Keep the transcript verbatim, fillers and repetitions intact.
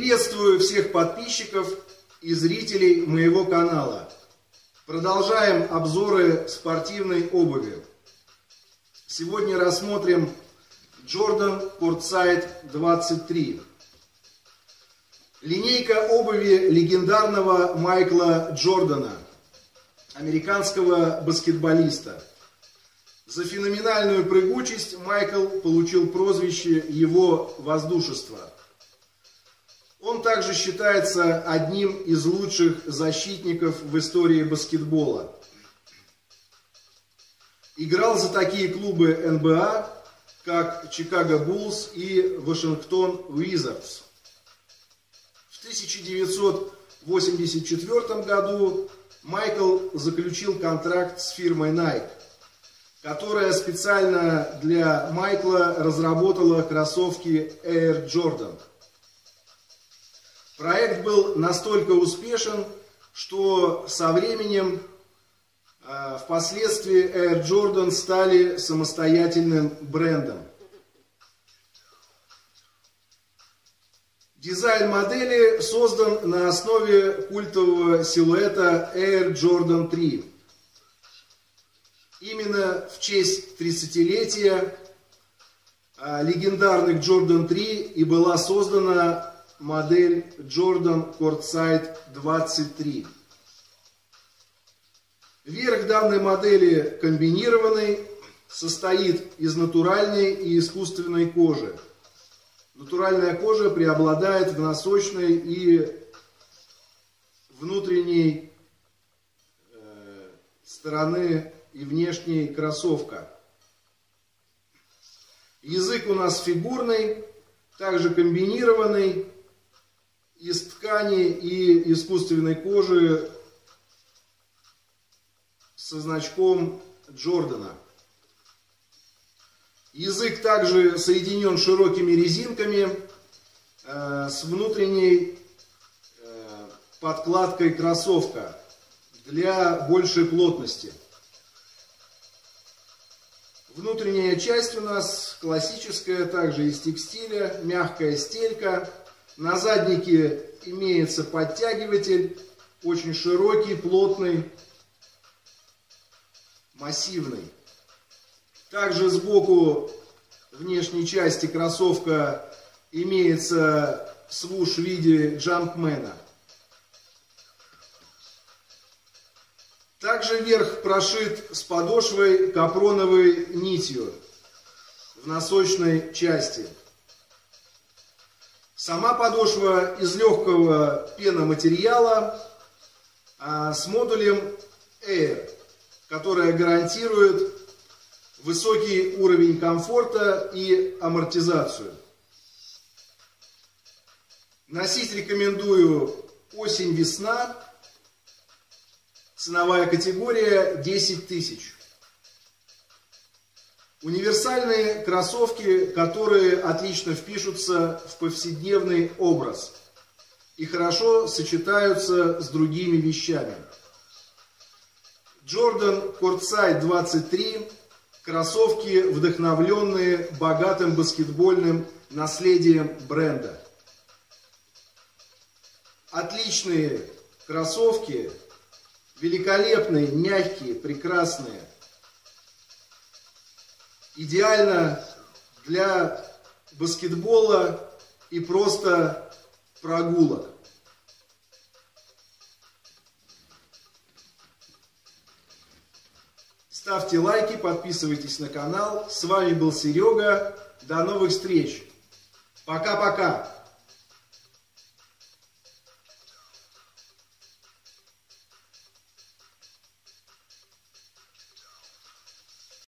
Приветствую всех подписчиков и зрителей моего канала. Продолжаем обзоры спортивной обуви. Сегодня рассмотрим Jordan Courtside двадцать три. Линейка обуви легендарного Майкла Джордана, американского баскетболиста. За феноменальную прыгучесть Майкл получил прозвище «Его воздушество». Он также считается одним из лучших защитников в истории баскетбола. Играл за такие клубы эн бэ а, как Чикаго Буллс и Вашингтон Уизардс. В тысяча девятьсот восемьдесят четвёртом году Майкл заключил контракт с фирмой Nike, которая специально для Майкла разработала кроссовки Air Jordan. Проект был настолько успешен, что со временем, э, впоследствии Air Jordan стали самостоятельным брендом. Дизайн модели создан на основе культового силуэта Air Jordan три. Именно в честь тридцатилетия э, легендарных Jordan три и была создана модель Jordan Courtside двадцать три. Верх данной модели комбинированный, состоит из натуральной и искусственной кожи. Натуральная кожа преобладает в носочной и внутренней э, стороны и внешней кроссовка. Язык у нас фигурный, также комбинированный, из ткани и искусственной кожи со значком Джордана. Язык также соединен широкими резинками э, с внутренней э, подкладкой кроссовка для большей плотности. Внутренняя часть у нас классическая, также из текстиля, мягкая стелька. На заднике имеется подтягиватель, очень широкий, плотный, массивный. Также сбоку внешней части кроссовка имеется свуш в виде джампмена. Также верх прошит с подошвой капроновой нитью в носочной части. Сама подошва из легкого пеноматериала а, с модулем Air, которая гарантирует высокий уровень комфорта и амортизацию. Носить рекомендую осень-весна. Ценовая категория десять тысяч. Универсальные кроссовки, которые отлично впишутся в повседневный образ и хорошо сочетаются с другими вещами. Jordan Courtside двадцать три – кроссовки, вдохновленные богатым баскетбольным наследием бренда. Отличные кроссовки, великолепные, мягкие, прекрасные. Идеально для баскетбола и просто прогулок. Ставьте лайки, подписывайтесь на канал. С вами был Серега. До новых встреч. Пока-пока.